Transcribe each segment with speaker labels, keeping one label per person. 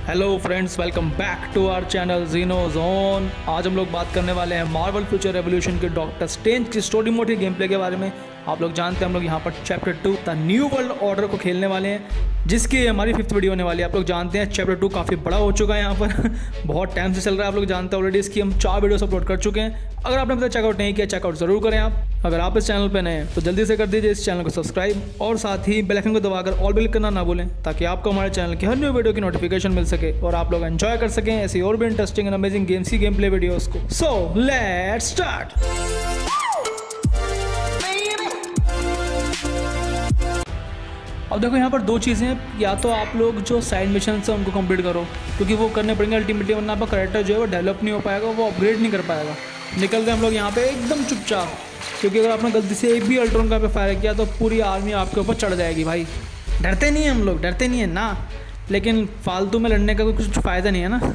Speaker 1: Hello friends, welcome back to our channel Jeeno Zone. आज हम लोग बात करने वाले हैं मार्वल फ्यूचर रेवोल्यूशन के डॉक्टर स्ट्रेंज की स्टोरी मोड के गेम प्ले के बारे में। आप लोग जानते हैं हम लोग यहाँ पर chapter 2 the new world order को खेलने वाले हैं, जिसकी हमारी 5th वीडियो होने वाली है। आप लोग जानते हैं चैप्टर 2 काफ़ी बड़ा हो चुका है, यहाँ पर बहुत टाइम से चल रहा है। आप लोग जानते हैं ऑलरेडी इसकी हम 4 वीडियोस अपलोड कर चुके हैं। अगर आपने अभी तक चेकआउट नहीं किया, चेकआउट जरूर करें आप। अगर आप इस चैनल पर नए हैं तो जल्दी से कर दीजिए इस चैनल को सब्सक्राइब, और साथ ही बेल आइकन को दबाकर ऑल बिल करना ना भूलें, ताकि आपको हमारे चैनल की हर न्यू वीडियो की नोटिफिकेशन मिल सके और आप लोग एंजॉय कर सकें ऐसी और भी इंटरेस्टिंग एंड अमेजिंग गेम्स की गेम प्ले वीडियोस को। So let's start. अब देखो यहाँ पर दो चीज़ें हैं, या तो आप लोग जो साइड मिशन है उनको कंप्लीट करो, क्योंकि वो करने पड़ेंगे अल्टीमेटली, वरना आपका कैरेक्टर जो है वो डेवलप नहीं हो पाएगा, वो अपग्रेड नहीं कर पाएगा। निकल गए हम लोग यहाँ पे एकदम चुपचाप, क्योंकि अगर आपने गलती से एक भी अल्ट्रॉन का पे फायर किया तो पूरी आर्मी आपके ऊपर चढ़ जाएगी। भाई डरते नहीं हैं हम लोग, डरते नहीं है ना, लेकिन फालतू में लड़ने का कोई कुछ फ़ायदा नहीं है ना।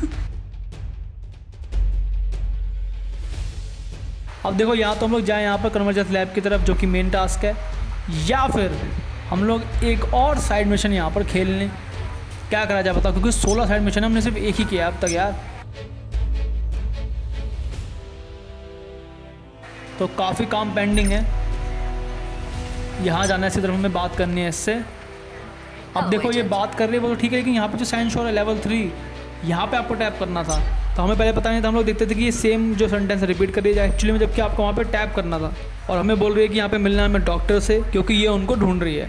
Speaker 1: अब देखो, या तो हम लोग जाएँ यहाँ पर कन्वर्जेंस लैब की तरफ, जो कि मेन टास्क है, या फिर हम लोग एक और साइड मिशन यहाँ पर खेल लें। क्या करा जाए बताओ, क्योंकि 16 साइड मिशन हमने सिर्फ एक ही किया अब तक यार, तो काफ़ी काम पेंडिंग है। यहाँ जाना है, इसी तरफ हमें बात करनी है इससे। अब देखो ये बात कर रही है वो तो ठीक है, लेकिन यहाँ पे जो साइंस शोर है लेवल 3, यहाँ पे आपको टैप करना था, तो हमें पहले पता नहीं था। हम लोग देखते थे कि ये सेम जो सेंटेंस रिपीट कर रही है एक्चुअली में, जबकि आपको वहाँ पे टैप करना था। और हमें बोल रही है कि यहाँ पे मिलना है हमें डॉक्टर से, क्योंकि ये उनको ढूंढ रही है।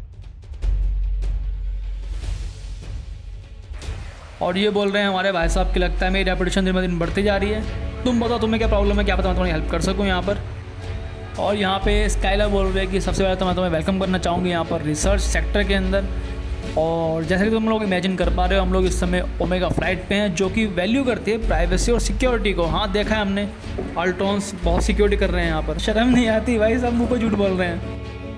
Speaker 1: और ये बोल रहे हैं हमारे भाई साहब की लगता है मेरी रेपुटेशन दिन ब दिन बढ़ती जा रही है, तुम बताओ तुम्हें क्या प्रॉब्लम है, क्या पता मैं तुम्हारी हेल्प कर सकूँ यहाँ पर। और यहाँ पे स्काइलर बोल रहे हैं कि सबसे पहले तो मैं तुम्हें वेलकम करना चाहूँगी यहाँ पर रिसर्च सेक्टर के अंदर। और जैसे कि तुम लोग इमेजिन कर पा रहे हो, हम लोग इस समय ओमेगा फ्लाइट पे हैं, जो कि वैल्यू करती है प्राइवेसी और सिक्योरिटी को। हाँ देखा है हमने, अल्ट्रॉन्स बहुत सिक्योरिटी कर रहे हैं यहाँ पर, शर्म नहीं आती भाई, सब मुँह पर झूठ बोल रहे हैं।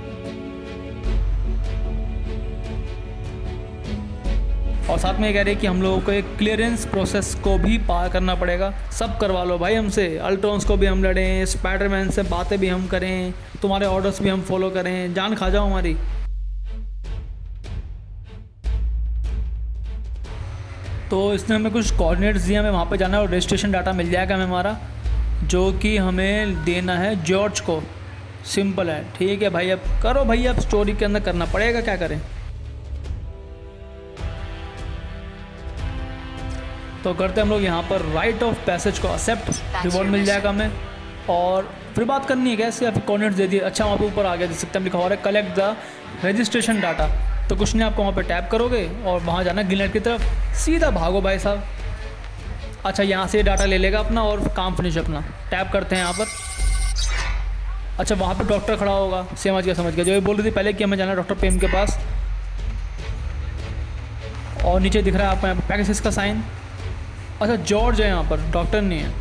Speaker 1: और साथ में ये कह रहे हैं कि हम लोगों को एक क्लियरेंस प्रोसेस को भी पार करना पड़ेगा। सब करवा लो भाई हमसे, अल्ट्रॉन्स को भी हम लड़ें, स्पाइडरमैन से बातें भी हम करें, तुम्हारे ऑर्डर्स भी हम फॉलो करें, जान खा जाओ हमारी। तो इसने हमें कुछ कोऑर्डिनेट्स दिए, हमें वहाँ पे जाना है और रजिस्ट्रेशन डाटा मिल जाएगा हमें हमारा, जो कि हमें देना है जॉर्ज को। सिंपल है, ठीक है भाई, अब करो भाई, अब स्टोरी के अंदर करना पड़ेगा, क्या करें। तो करते हम लोग यहाँ पर राइट ऑफ पैसेज को एक्सेप्ट, रिवॉर्ड मिल जाएगा हमें। और फिर बात करनी है कैसे, या फिर कोऑर्डिनेट्स दे दिए। अच्छा वहाँ पे ऊपर आ गया, जिस सकते हम लिखा हो रहा है कलेक्ट द रजिस्ट्रेशन डाटा। तो कुछ नहीं, आपको वहाँ पे टैप करोगे और वहाँ जाना ग्लिनर की तरफ, सीधा भागो भाई साहब। अच्छा यहाँ से डाटा ले लेगा अपना और काम फिनिश अपना। टैप करते हैं यहाँ पर। अच्छा वहाँ पर डॉक्टर खड़ा होगा, समझ गया, जो ये बोल रही थी पहले कि हमें जाना डॉक्टर पेम के पास। और नीचे दिख रहा है आपको यहाँ पर पैकेज का साइन। अच्छा जॉर्ज है यहाँ पर, डॉक्टर नहीं है।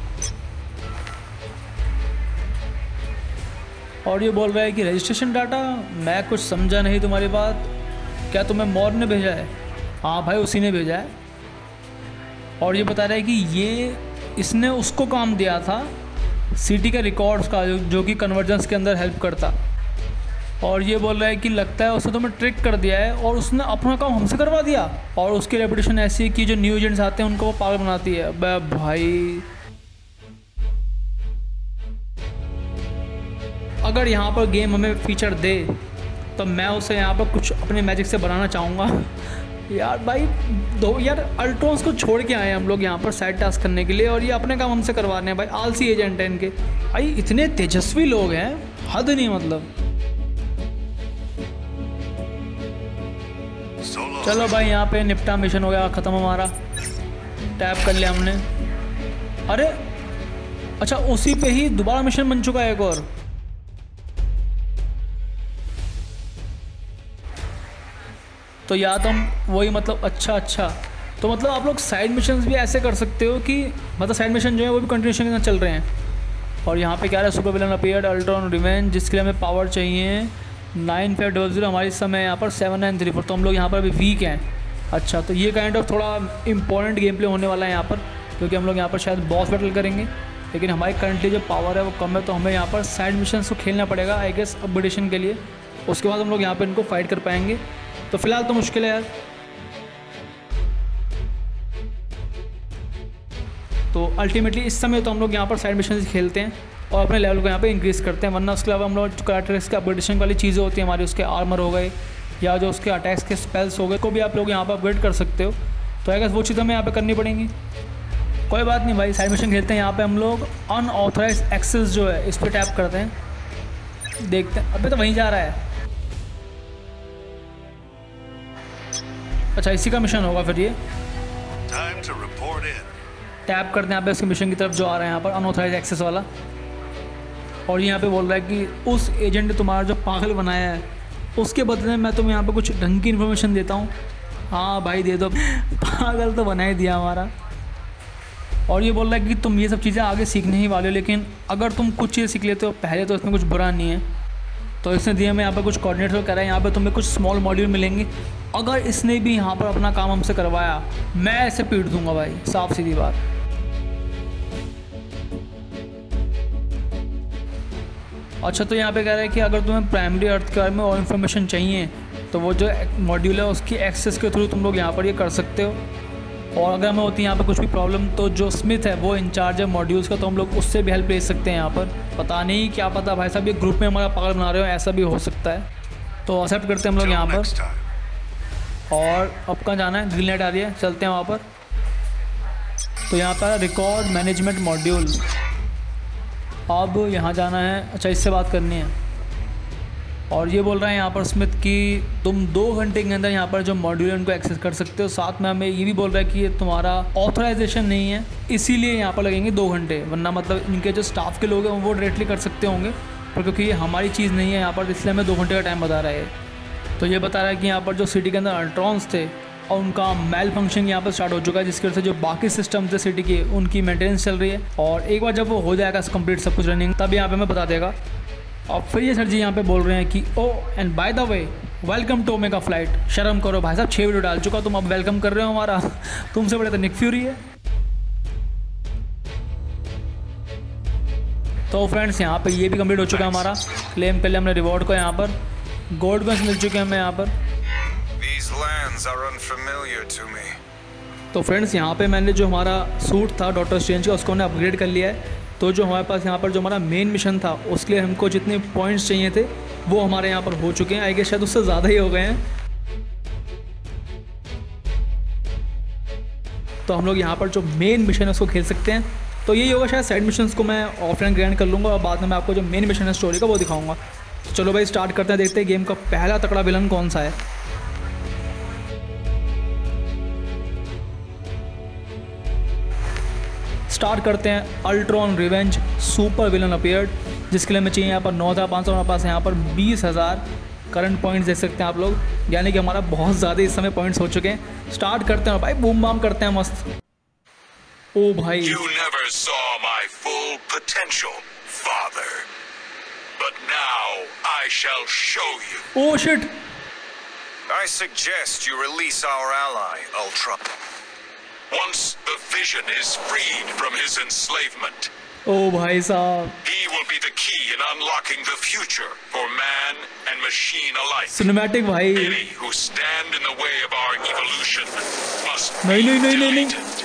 Speaker 1: और ये बोल रहा है कि रजिस्ट्रेशन डाटा, मैं कुछ समझा नहीं तुम्हारी बात, क्या तुम्हें मॉर ने भेजा है? हाँ भाई उसी ने भेजा है। और ये बता रहा है कि ये इसने उसको काम दिया था सिटी के रिकॉर्ड्स का, जो कि कन्वर्जेंस के अंदर हेल्प करता। और ये बोल रहा है कि लगता है उसने तुम्हें ट्रिक कर दिया है और उसने अपना काम हमसे करवा दिया, और उसकी रेपुटेशन ऐसी है कि जो न्यू एजेंट्स आते हैं उनको वो पागल बनाती है। भाई अगर यहाँ पर गेम हमें फीचर दे तो मैं उसे यहाँ पर कुछ अपने मैजिक से बनाना चाहूँगा। यार भाई दो यार अल्ट्रॉन्स को छोड़ के आए हैं हम लोग यहाँ पर साइड टास्क करने के लिए, और ये अपने काम हमसे करवा रहे हैं। भाई आलसी एजेंट है इनके, भाई इतने तेजस्वी लोग हैं, हद नहीं मतलब। चलो भाई यहाँ पे निपटा, मिशन हो गया ख़त्म हमारा, टैप कर लिया हमने। अरे अच्छा उसी पे ही दोबारा मिशन बन चुका है एक और। तो या तो हम वही मतलब अच्छा तो मतलब आप लोग साइड मिशंस भी ऐसे कर सकते हो कि मतलब साइड मिशन जो है वो भी कंटिन्यूशन के साथ चल रहे हैं। और यहाँ पे क्या है, super villain appeared Ultron revenge, जिसके लिए हमें पावर चाहिए 9500। हमारी समय यहाँ पर 7934, तो हम लोग यहाँ पर अभी वीक हैं। अच्छा तो ये काइंड ऑफ थोड़ा इंपॉर्टेंट गेम प्ले होने वाला है यहाँ पर, क्योंकि हम लोग यहाँ पर शायद बॉस बैटल करेंगे, लेकिन हमारी करंटली जो पावर है वो कम है, तो हमें यहाँ पर साइड मिशन को खेलना पड़ेगा आई गेस अपग्रेडेशन के लिए। उसके बाद हम लोग यहाँ पर इनको फाइट कर पाएंगे। तो फिलहाल तो मुश्किल है यार। तो अल्टीमेटली इस समय तो हम लोग यहाँ पर साइड मिशन खेलते हैं और अपने लेवल को यहाँ पे इंक्रीज़ करते हैं, वरना उसके अलावा हम लोग कैरेक्टर्स के अपग्रेडेशन वाली चीज़ें होती हैं हमारी, उसके आर्मर हो गए या जो उसके अटैक्स के स्पेल्स हो गए को भी आप लोग यहाँ पर अपग्रेड कर सकते हो। तो अगर वो चीज़ें हमें यहाँ पे करनी पड़ेंगी। कोई बात नहीं भाई, साइड मिशन खेलते हैं। यहाँ पे हम लोग अनऑथराइज एक्सेस जो है इस पर टैप करते हैं, देखते हैं। अबे तो वहीं जा रहा है। अच्छा, इसी का मिशन होगा फिर ये। टैप करते हैं यहाँ पे इसके मिशन की तरफ जो आ रहा है यहाँ पर अनऑथराइज एक्सेस वाला, और यहाँ पे बोल रहा है कि उस एजेंट ने तुम्हारा जो पागल बनाया है उसके बदले में मैं तुम्हें यहाँ पे कुछ ढंग की इन्फॉर्मेशन देता हूँ। हाँ भाई दे दो, पागल तो बना ही दिया हमारा। और ये बोल रहा है कि तुम ये सब चीज़ें आगे सीखने ही वाले हो, लेकिन अगर तुम कुछ चीज़ें सीख लेते हो पहले तो इसमें कुछ बुरा नहीं है। तो इसने दिया मैं यहाँ पर कुछ कोऑर्डिनेटर करा है, यहाँ पे तुम्हें कुछ स्मॉल मॉड्यूल मिलेंगे। अगर इसने भी यहाँ पर अपना काम हमसे करवाया मैं ऐसे पीट दूंगा भाई, साफ सीधी बात। अच्छा, तो यहाँ पे कह रहा है कि अगर तुम्हें प्राइमरी अर्थ के बारे में और इन्फॉर्मेशन चाहिए तो वो जो मॉड्यूल है उसकी एक्सेस के थ्रू तुम लोग यहाँ पर ये कर सकते हो। और अगर हमें होती है यहाँ पर कुछ भी प्रॉब्लम तो जो स्मिथ है वो इंचार्ज है मॉड्यूल्स का, तो हम लोग उससे भी हेल्प ले सकते हैं यहाँ पर। पता नहीं क्या पता भाई साहब ये ग्रुप में हमारा पागल बना रहे हो, ऐसा भी हो सकता है। तो एक्सेप्ट करते हैं हम लोग यहाँ पर। और अब कहाँ जाना है? ग्रीन लाइट आ रही है, चलते हैं वहाँ पर। तो यहाँ पर रिकॉर्ड मैनेजमेंट मॉड्यूल, अब यहाँ जाना है। अच्छा, इससे बात करनी है। और ये बोल रहे हैं यहाँ पर स्मिथ कि तुम 2 घंटे के अंदर यहाँ पर जो मॉड्यूल है उनको एक्सेस कर सकते हो। साथ में हमें ये भी बोल रहा है कि ये तुम्हारा ऑथराइजेशन नहीं है, इसीलिए यहाँ पर लगेंगे 2 घंटे, वरना मतलब इनके जो स्टाफ के लोग हैं वो डायरेक्टली कर सकते होंगे, पर क्योंकि ये हमारी चीज़ नहीं है यहाँ पर इसलिए हमें 2 घंटे का टाइम बता रहा है। तो ये बता रहा है कि यहाँ पर जो सिटी के अंदर अल्ट्रॉन्स थे और उनका मेल फंक्शन यहाँ पर स्टार्ट हो चुका है, जिसकी वजह से जो बाकी सिस्टम थे सिटी के उनकी मेंटेनेंस चल रही है। और एक बार जब वो हो जाएगा कंप्लीट सब कुछ रनिंग, तब यहाँ पे हमें बता देगा। और फिर ये सर जी यहाँ पे बोल रहे हैं कि oh and by the way welcome to Omega Flight. शर्म करो भाई साहब, 6 वीडियो डाल चुका, तुम अब वेलकम कर रहे हो हमारा? तुमसे बड़े तो निक फ्यूरी है। तो फ्रेंड्स यहाँ पे ये भी कंप्लीट हो चुका है हमारा। क्लेम कर लिया हमने रिवॉर्ड को। यहाँ पर गोल्ड गन्स मिल चुके हैं हमें यहाँ पर। तो फ्रेंड्स यहाँ पे मैंने जो हमारा सूट था डॉक्टर स्ट्रेंज का उसको हमने अपग्रेड कर लिया है। तो जो हमारे पास यहाँ पर जो हमारा मेन मिशन था उसके लिए हमको जितने पॉइंट्स चाहिए थे वो हमारे यहाँ पर हो चुके हैं। आई गेस शायद उससे ज़्यादा ही हो गए हैं। तो हम लोग यहाँ पर जो मेन मिशन है उसको खेल सकते हैं। तो यही होगा शायद, साइड मिशंस को मैं ऑफलाइन ग्रैंड कर लूँगा और बाद में मैं आपको जो मेन मिशन है स्टोरी का वो दिखाऊंगा। तो चलो भाई स्टार्ट करते हैं, देखते हैं गेम का पहला तगड़ा विलन कौन सा है। स्टार्ट करते हैं। Ultron revenge super villain appeared, जिसके लिए हमें चाहिए यहाँ पर 9,500, हमारे पास यहाँ पर 20,000 करंट पॉइंट्स देख सकते हैं आप लोग, यानी कि हमारा बहुत ज़्यादा इस समय पॉइंट्स हो चुके हैं। स्टार्ट करते हैं भाई, बूम बाम करते हैं मस्त। ओ भाई,
Speaker 2: You never saw my full potential, father. But now I shall show you.
Speaker 1: Oh shit.
Speaker 2: I suggest you release our ally, Ultron. Once the Vision is freed from his enslavement,
Speaker 1: ओ भाई साहब,
Speaker 2: he will be the key in unlocking the future for man and machine alike.
Speaker 1: Cinematic भाई।
Speaker 2: Any who stand in the way of our evolution must
Speaker 1: नहीं नहीं नहीं नहीं नहीं।
Speaker 2: deleted.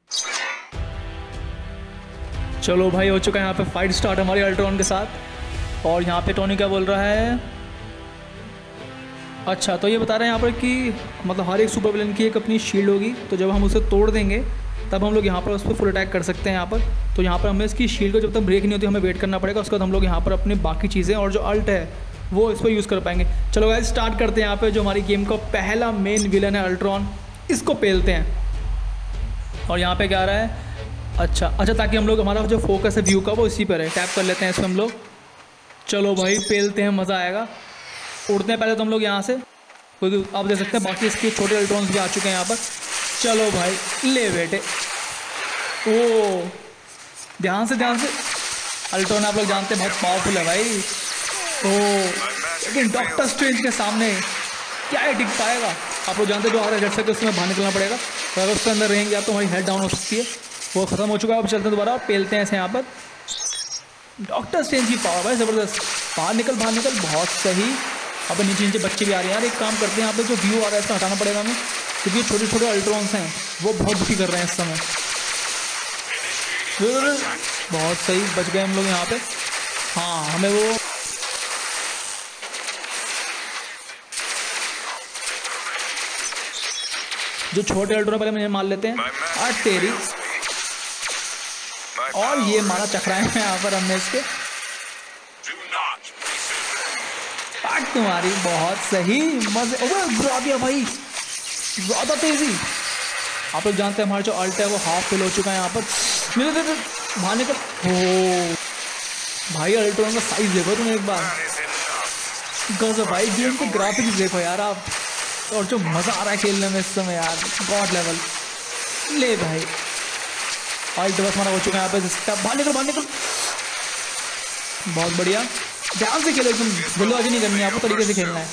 Speaker 1: चलो भाई, हो चुका है यहाँ पे फाइट स्टार्ट हमारी अल्ट्रॉन के साथ। और यहाँ पे टोनी क्या बोल रहा है? अच्छा, तो ये बता रहे हैं यहाँ पर कि मतलब हर एक सुपर विलन की एक अपनी शील्ड होगी, तो जब हम उसे तोड़ देंगे तब हम लोग यहाँ पर उस पर फुल अटैक कर सकते हैं यहाँ पर। तो यहाँ पर हमें इसकी शील्ड को जब तक ब्रेक नहीं होती हमें वेट करना पड़ेगा, उसके बाद हम लोग यहाँ पर अपनी बाकी चीज़ें और जो अल्ट है वो इस पर यूज़ कर पाएंगे। चलो गाइस स्टार्ट करते हैं। यहाँ पर जो हमारी गेम का पहला मेन विलन है अल्ट्रॉन, इसको पेलते हैं। और यहाँ पर क्या आ रहा है? अच्छा, ताकि हम लोग हमारा जो फोकस है व्यू का वो इसी पर है। टैप कर लेते हैं इसमें हम लोग। चलो भाई पेलते हैं, मज़ा आएगा। उड़ते हैं पहले तो हम लोग यहाँ से, क्योंकि आप देख सकते हैं बाकी इसके छोटे अल्ट्रॉन्स भी आ चुके हैं यहाँ पर। चलो भाई ले बेटे। ओ ध्यान से अल्ट्रॉन आप लोग जानते हैं बहुत पावरफुल है भाई। ओ लेकिन डॉक्टर स्ट्रेंज के सामने क्या है टिक पाएगा? आप लोग जानते हैं जो आ रहा है झट से उसमें बाहर निकलना पड़ेगा। तो अगर उसके अंदर रहेंगे आप तो हमारी हेल्थ डाउन हो सकती है। वो ख़त्म हो चुका है। अब चलते हैं दोबारा और पेलते हैं ऐसे यहाँ पर। डॉक्टर स्ट्रेंज की पावर भाई ज़बरदस्त। बाहर निकल बहुत सही। अब नीचे बच्चे भी आ रहे हैं यार। एक काम करते हैं, यहाँ पे जो व्यू आ रहा है इसका हटाना पड़ेगा हमें, क्योंकि छोटे छोटे अल्ट्रॉन्स हैं वो बहुत दुखी कर रहे हैं इस समय। बहुत सही, बच गए हम लोग यहाँ पे। हाँ हमें वो जो छोटे अल्ट्रोन पहले मुझे मार लेते हैं। और तेरी और ये मारा चकराए हैं यहाँ पर हमने इसके। पार्ट तुम्हारी बहुत सही, मजे। गिरा दिया भाई, ज़्यादा तेजी। आप लोग जानते हैं हमारा जो अल्ट है वो हाफ फिल हो चुका है यहाँ पर। बाहर निकल। हो भाई अल्ट्रोन का साइज देखो तुम एक बार, गजब भाई। गेम के ग्राफिक्स देखो यार आप, और जो मज़ा आ रहा है खेलने में इस समय यार, गॉड लेवल। ले भाई अल्ट बस हमारा हो चुका है यहाँ पे। स्टेप बाहर निकल। बहुत बढ़िया, ध्यान से खेलो, एकदम जल्दबाजी नहीं करनी है आपको, तरीके से खेलना है।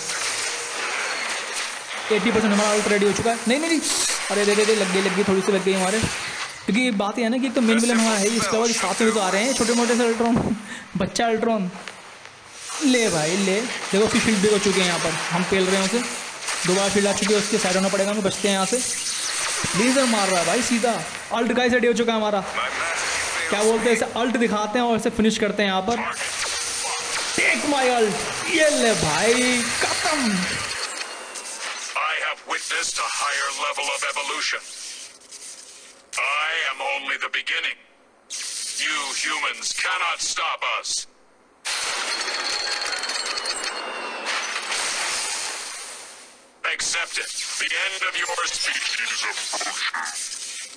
Speaker 1: 80% हमारा अल्ट रेडी हो चुका है। नहीं अरे दे लग गई थोड़ी सी लग गई हमारे, क्योंकि ये बात है ना कि एक तो मेन विलन हमारा है, इसके बाद साथ में तो आ रहे हैं छोटे मोटे से अल्ट्रॉन, बच्चा अल्ट्रॉन। ले भाई ले, देखो उसकी फील्ड भी हो चुकी है यहाँ पर, हम पेल रहे हैं उसे। दोबारा फील्ड आ चुकी है उसके, साइड होना पड़ेगा हमें, बचते हैं यहाँ से। लेजर मार रहा है भाई सीधा। अल्ट का ही रेडी हो चुका है हमारा, क्या बोलते हैं इसे, अल्ट दिखाते हैं और इसे फिनिश करते हैं यहाँ पर। टेक माय अल्ट, ये ले भाई खत्म।
Speaker 2: Witnessed a higher level of evolution. I am only the beginning. You humans cannot stop us. Accept it. The end of your species approaches.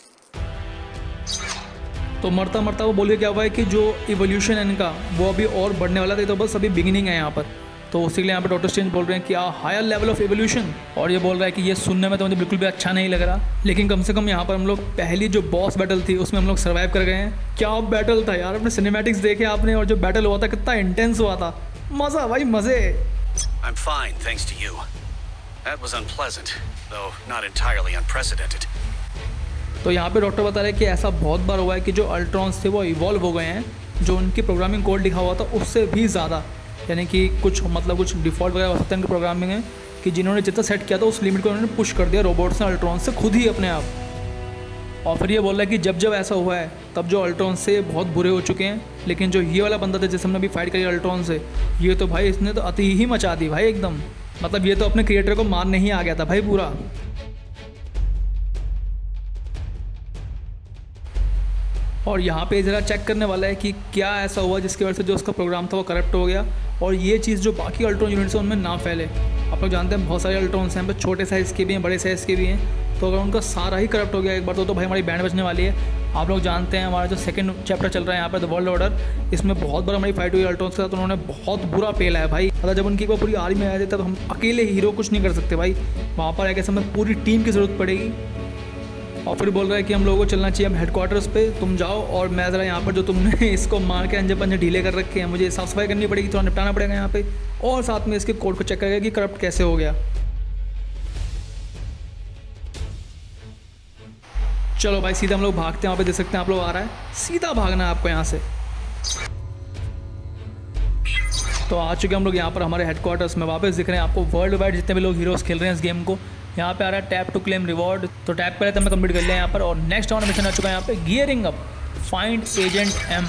Speaker 1: तो मरता मरता वो बोल के क्या हुआ है कि जो इवोल्यूशन है इनका वो अभी और बढ़ने वाला था, तो बस अभी बिगिनिंग है यहाँ पर। तो उसी के लिए यहाँ पे डॉक्टर स्ट्रेंज बोल रहे हैं कि हायर लेवल ऑफ एवोल्यूशन, और ये बोल रहा है कि ये सुनने में तो मुझे बिल्कुल भी अच्छा नहीं लग रहा, लेकिन कम से कम यहाँ पर हम लोग पहली जो बॉस बैटल थी उसमें हम लोग सर्वाइव कर गए हैं। क्या बैटल था यार, अपने सिनेमैटिक्स देखे आपने, और जो बैटल हुआ था कितना इंटेंस हुआ था, मज़ा भाई मज़े।
Speaker 3: I'm fine, thanks to you. That was unpleasant, though not entirely unprecedented.
Speaker 1: तो यहाँ पे डॉक्टर बता रहे हैं कि ऐसा बहुत बार हुआ है कि जो अल्ट्रॉन्स थे वो इवॉल्व हो गए हैं, जो उनकी प्रोग्रामिंग कोड लिखा हुआ था उससे भी ज़्यादा, यानी कि कुछ कुछ डिफ़ॉल्ट वगैरह हो सकता है इनकी प्रोग्रामिंग है कि जिन्होंने जितना सेट किया था उस लिमिट को उन्होंने पुश कर दिया रोबोट्स ने अल्ट्रॉन से खुद ही अपने आप। और फिर ये बोल रहा है कि जब जब ऐसा हुआ है तब जो अल्ट्रॉन से बहुत बुरे हो चुके हैं, लेकिन जो ये वाला बंदा था जिसे हमने अभी फाइट करी अल्ट्रॉन से, ये तो भाई इसने तो अति ही मचा दी भाई एकदम, मतलब ये तो अपने क्रिएटर को मारने ही आ गया था भाई पूरा। और यहाँ पे ज़रा चेक करने वाला है कि क्या ऐसा हुआ जिसकी वजह से जो उसका प्रोग्राम था वो करप्ट हो गया, और ये चीज़ जो बाकी अल्ट्रॉन यूनिट्स हैं उनमें ना फैले। आप लोग जानते हैं बहुत सारे अल्ट्रॉन्स हैं, छोटे साइज़ के भी हैं, बड़े साइज़ के भी हैं, तो अगर उनका सारा ही करप्ट हो गया एक बार तो भाई हमारी बैंड बचने वाली है। आप लोग जानते हैं हमारा जो सेकंड चैप्टर चल रहा है यहाँ पर द वर्ल्ड ऑर्डर, इसमें बहुत बार हमारी फाइट हुई अल्ट्रॉन्स के साथ, उन्होंने बहुत बुरा पेला है भाई। मतलब जब उनकी पूरी आर्मी आ जाती है तब हम अकेले हीरो कुछ नहीं कर सकते भाई, वहाँ पर एक ऐसे हमें पूरी टीम की ज़रूरत पड़ेगी। और फिर बोल रहा है कि हम लोगों को चलना चाहिए हम हेडक्वार्टर्स पे, तुम जाओ और मैं ज़रा यहाँ पर जो तुमने इसको मार के अंजे पंजे ढीले कर रखे हैं, मुझे साफ सफाई करनी पड़ेगी, थोड़ा निपटाना पड़ेगा यहाँ पे, और साथ में इसके कोड को चेक करेगा कि करप्ट कैसे हो गया। चलो भाई सीधा हम लोग भागते हैं, वहाँ पे देख सकते हैं आप लोग आ रहा है, सीधा भागना है आपको यहाँ से। तो आ चुके हम लोग यहाँ पर हमारे हेडक्वार्टर्स में, वापस दिख रहे हैं आपको वर्ल्ड वाइड जितने भी लोग हीरोज़ खेल रहे हैं इस गेम को। यहाँ पे आ रहा है टैप टू क्लेम रिवॉर्ड, तो टैप पहले तो मैं कंप्लीट कर लिया यहाँ पर, और नेक्स्ट हमारा मिशन आ चुका है यहाँ पे gearing up, find agent M.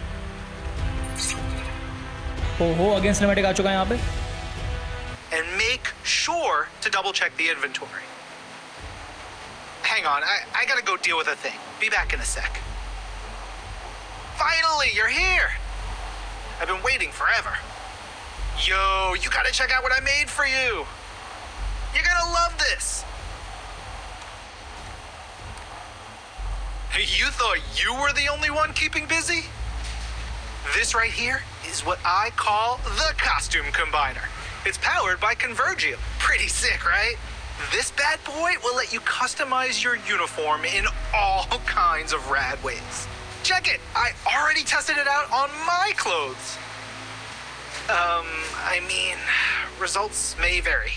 Speaker 1: ओहो अगेन सिनेमैटिक आ चुका है यहाँ पे।
Speaker 4: And make sure to double check the inventory. Hang on, I gotta go deal with a thing. Be back in a sec. Finally, you're here! I've been waiting forever. Yo, you gotta check out what I made for you! You're gonna love this! You thought you were the only one keeping busy? This right here is what I call the Costume Combiner. It's powered by Convergium. Pretty sick, right? This bad boy will let you customize your uniform in all kinds of rad ways. Check it! I already tested it out on my clothes. I mean, results may vary.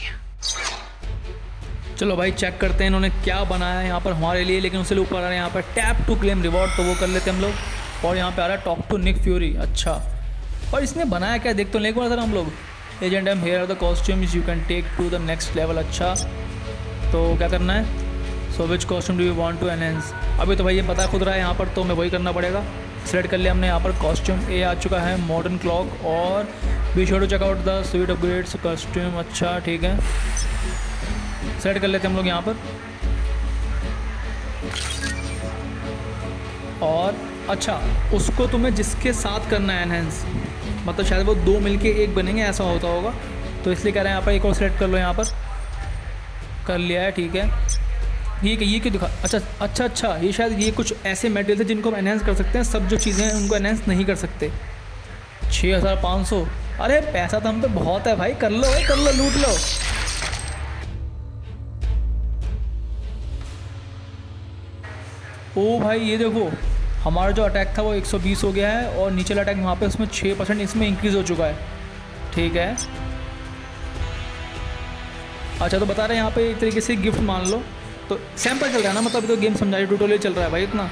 Speaker 1: चलो भाई check करते हैं इन्होंने क्या बनाया है यहाँ पर हमारे लिए, लेकिन उससे ऊपर आ रहा है यहाँ पर टैप टू क्लेम रिवॉर्ड, तो वो कर लेते हैं हम लोग। और यहाँ पे आ रहा है टॉक टू निक फ्यूरी। अच्छा, और इसने बनाया क्या देख तो लेके बोला था हम लोग, agent M here are the costumes you can take to the next level. अच्छा, तो क्या करना है, so which costume do you want to enhance. अभी तो भाई ये पता खुद रहा है यहाँ पर, तो मैं वही करना पड़ेगा। सेलेक्ट कर लिया हमने यहाँ पर कॉस्ट्यूम। ए आ चुका है मॉडर्न क्लॉक और be sure to check out the sweet upgrades costume. अच्छा ठीक है, सेलेक्ट कर लेते हैं हम लोग यहाँ पर। और अच्छा, उसको तुम्हें जिसके साथ करना है एनहेंस, मतलब शायद वो दो मिलके एक बनेंगे, ऐसा होता होगा, तो इसलिए कह रहे हैं यहाँ पर एक और सेलेक्ट कर लो। यहाँ पर कर लिया है, ठीक है। ये क्यों दिखा, अच्छा ये शायद ये कुछ ऐसे मटेरियल है जिनको हम एनहेंस कर सकते हैं, सब जो चीज़ें हैं उनको एनहेंस नहीं कर सकते। 6500, अरे पैसा तो हम पे बहुत है भाई, कर लो लूट लो। ओ भाई ये देखो, हमारा जो अटैक था वो 120 हो गया है और नीचे अटैक वहाँ पे उसमें 6% इसमें इंक्रीज़ हो चुका है, ठीक है। अच्छा तो बता रहे हैं यहाँ पे एक तरीके से गिफ्ट मान लो, तो सैंपल चल रहा है ना, मतलब तो गेम समझाइए, ट्यूटोरियल चल रहा है भाई इतना।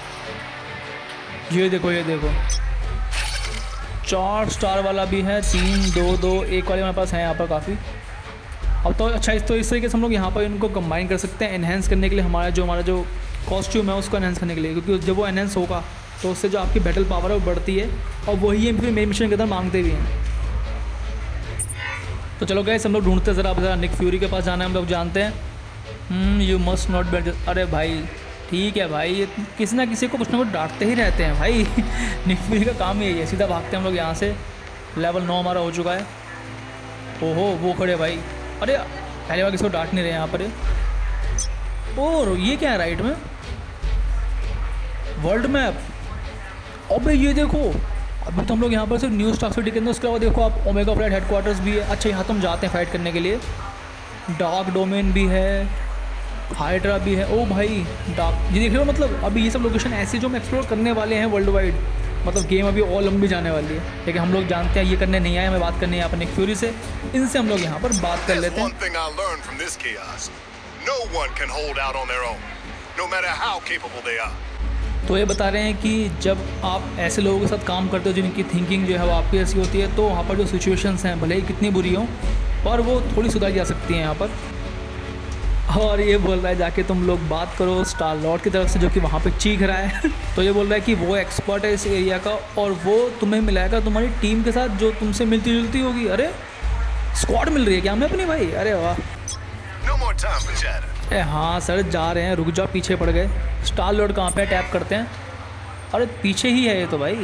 Speaker 1: ये देखो 4 स्टार वाला भी है, 3, 2, 2, 1 वाले हमारे पास हैं यहाँ पर काफ़ी। अब तो अच्छा, इस तरीके से हम लोग यहाँ पर इनको कंबाइन कर सकते हैं एनहेंस करने के लिए, हमारा जो कॉस्ट्यूम है उसको एनहेंस करने के लिए, क्योंकि जब वो एनहेंस होगा तो उससे जो आपकी बैटल पावर है वो बढ़ती है और वही हम फिर मेन मिशन के अंदर मांगते भी हैं। तो चलो गाइस हम लोग ढूंढते ज़रा निक फ्यूरी के पास जाना है, हम लोग जानते हैं। यू मस्ट नॉट बी, अरे भाई ठीक है भाई, ये किसी ना किसी को कुछ ना कुछ डांटते ही रहते हैं भाई। निक फ्यूरी का काम यही है, सीधा भागते हैं हम लोग यहाँ से। लेवल 9 हमारा हो चुका है। ओहो वो खड़े भाई, अरे पहले बार किसी को डांट नहीं रहे यहाँ पर। और ये क्या है राइट में, वर्ल्ड मैप। अबे ये देखो, अभी तो हम लोग यहाँ पर सिर्फ न्यू स्टार सिटी के अंदर, उसके अलावा देखो आप ओमेगा फ्लाइट हेडक्वार्टर्स भी है। अच्छा यहाँ तो हम जाते हैं फाइट करने के लिए। डार्क डोमेन भी है, हाइड्रा भी है। ओ भाई डार्क, ये देख रहे हो, मतलब अभी ये सब लोकेशन ऐसी जो हम एक्सप्लोर करने वाले हैं वर्ल्ड वाइड, मतलब गेम अभी और लंबी जाने वाली है। लेकिन हम लोग जानते हैं ये करने नहीं आए, हमें बात करनी है यहाँ पर निक फ्यूरी से। इनसे हम लोग यहाँ पर बात कर लेते हैं।
Speaker 2: No one can hold out on their own, no matter how capable they are.
Speaker 1: तो ये बता रहे हैं कि जब आप ऐसे लोगों के साथ काम करते हो जिनकी थिंकिंग जो है वो आपकी ऐसी होती है, तो वहाँ पर जो सिचुएशंस हैं भले ही कितनी बुरी हों, पर वो थोड़ी सुधारी जा सकती हैं यहाँ पर। और ये बोल रहा है जाके तुम लोग बात करो स्टार लॉर्ड की तरफ से, जो कि वहाँ पे चीख रहा है। तो ये बोल रहा है कि वो एक्सपर्ट है इस एरिया का और वो तुम्हें मिलाएगा तुम्हारी टीम के साथ जो तुमसे मिलती जुलती होगी। अरे स्क्वाड मिल रही है क्या हमें अपनी भाई, अरे वाह। अरे हाँ सर जा रहे हैं, रुक जाओ, पीछे पड़ गए। स्टार लॉर्ड कहाँ पे, टैप करते हैं। अरे पीछे ही है ये तो भाई।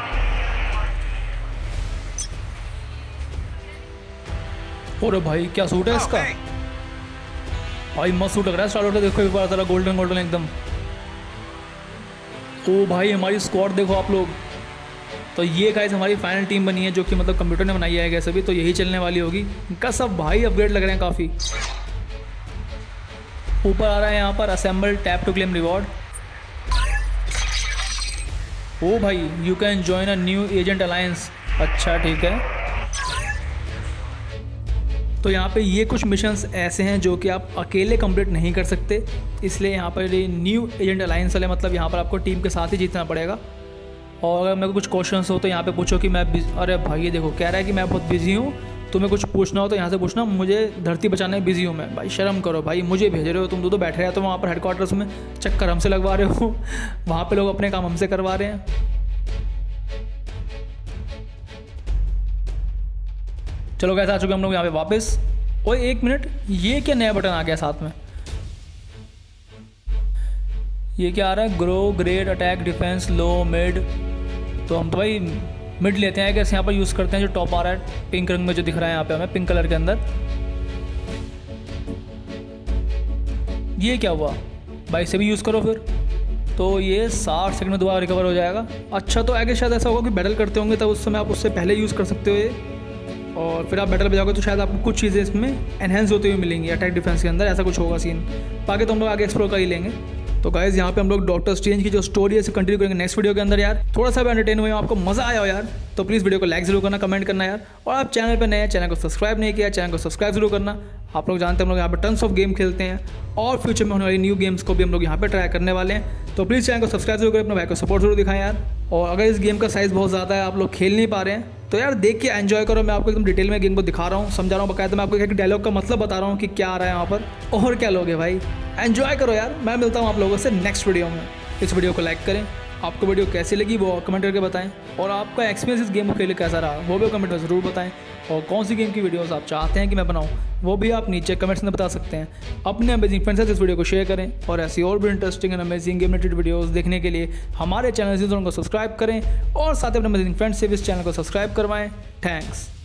Speaker 1: अरे भाई क्या सूट है इसका, भाई मस्त सूट लग रहा है स्टार लॉर्ड का। देखो एक बार जरा, गोल्डन एकदम। ओ भाई हमारी स्क्वाड देखो आप लोग। तो ये गाइस हमारी फाइनल टीम बनी है, जो कि मतलब कंप्यूटर ने बनाई है गैस अभी, तो यही चलने वाली होगी। इनका सब भाई अपग्रेड लग रहे हैं काफ़ी। ऊपर आ रहा है यहाँ पर assemble, tap to claim reward. ओ भाई you can join a new agent alliance. अच्छा ठीक है, तो यहाँ पे ये कुछ मिशंस ऐसे हैं जो कि आप अकेले कंप्लीट नहीं कर सकते, इसलिए यहाँ पर ये न्यू एजेंट अलायंस वाले, मतलब यहाँ पर आपको टीम के साथ ही जीतना पड़ेगा। और अगर मेरे को कुछ क्वेश्चंस हो तो यहाँ पे पूछो कि मैं अरे भाई ये देखो कह रहा है कि मैं बहुत बिजी हूँ, तुम्हें कुछ पूछना हो तो यहाँ से पूछना, मुझे धरती बचाने में बिजी हूँ मैं। भाई शर्म करो भाई, मुझे भेज रहे हो तुम, तो बैठे रहे तो वहाँ पर हेडक्वार्टर्स में, चक्कर हमसे लगवा रहे हो। वहाँ पे लोग अपने काम हमसे करवा रहे हैं। चलो कैसे आ चुके हम लोग यहाँ पे वापस। ओए एक मिनट, ये क्या नया बटन आ गया साथ में, ये क्या आ रहा है, grow, grade, attack, defence, low, mid. तो हम तो भाई मिड लेते हैं, कैसे यहाँ पर यूज़ करते हैं। जो टॉप आ रहा है पिंक रंग में जो दिख रहा है यहाँ पे हमें, पिंक कलर के अंदर। ये क्या हुआ भाई, से भी यूज़ करो फिर, तो ये 60 सेकंड में दोबारा रिकवर हो जाएगा। अच्छा तो आगे शायद ऐसा होगा कि बैटल करते होंगे तब उस समय आप उससे पहले यूज़ कर सकते हो ये, और फिर आप बैटल पे जाओगे तो शायद आपको कुछ चीज़ें इसमें एनहेंस होते हुए मिलेंगी अटैक डिफेंस के अंदर, ऐसा कुछ होगा सीन। बाकी तो हम लोग आगे एक्सप्लोर कर ही लेंगे। तो गाइस यहाँ पे हम लोग डॉक्टर स्ट्रेंज की जो स्टोरी है इसे कंटिन्यू करेंगे नेक्स्ट वीडियो के अंदर। यार थोड़ा सा भी एंटरटेन हुए, आपको मजा आया हो यार, तो प्लीज़ वीडियो को लाइक जरूर करना, कमेंट करना यार। और आप चैनल पर नए हैं, चैनल को सब्सक्राइब नहीं किया, चैनल को सब्सक्राइब जरूर करना। आप लोग जानते हैं हम लोग यहाँ पे टन्स ऑफ गेम खेलते हैं और फ्यूचर में होने वाली न्यू गेम्स को भी हम लोग यहाँ पे ट्राई करने वाले हैं। तो प्लीज़ चैनल को सब्सक्राइब जरूर करें, अपने भाई को सपोर्ट जरूर दिखाएं यार। और अगर इस गेम का साइज़ बहुत ज़्यादा है, आप लोग खेल नहीं पा रहे हैं, तो यार देख के एंजॉय करो। मैं आपको एकदम डिटेल में गेम को दिखा रहा हूँ, समझा रहा हूँ, बकायदा मैं आपको एक डायलॉग का मतलब बता रहा हूँ कि क्या आ रहा है यहाँ पर और क्या लोगे भाई। एंजॉय करो यार। मैं मिलता हूँ आप लोगों से नेक्स्ट वीडियो में। इस वीडियो को लाइक करें, आपको वीडियो कैसी लगी वो कमेंट करके बताएं, और आपका एक्सपीरियंस इस गेम को खेले कैसा रहा वो भी कमेंट में ज़रूर बताएं। और कौन सी गेम की वीडियोस आप चाहते हैं कि मैं बनाऊं वो भी आप नीचे कमेंट्स में बता सकते हैं। अपने अमेजिंग फ्रेंड्स से इस वीडियो को शेयर करें और ऐसी और भी interesting and amazing game related videos देखने के लिए हमारे चैनल को सब्सक्राइब करें और साथ ही अपने अमेजिंग फ्रेंड्स से भी इस चैनल को सब्सक्राइब करवाएं। थैंक्स।